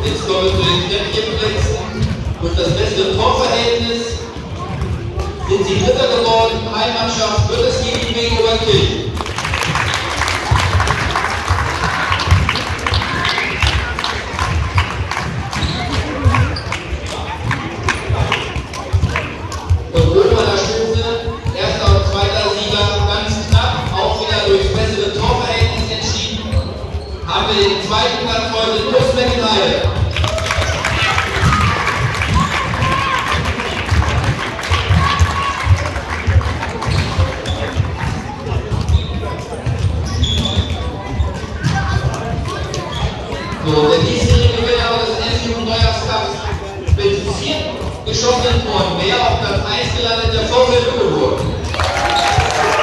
Blitzkörper zu den Treppchenplätzen. Durch das beste Torverhältnis sind sie Dritter geworden. Heimmannschaft Württemberg gegen Oberkirchen. Und oben an der Stufe, erster und zweiter Sieger, ganz knapp, auch wieder durchs bessere Torverhältnis entschieden, haben wir den zweiten Platz heute plus Meckenheide. So, der diesjährige Gewinner des NS-Jugendneujahrscups mit 4 geschossenen Toren mehr auf Platz 1 gelandet, der VfL Lüneburg.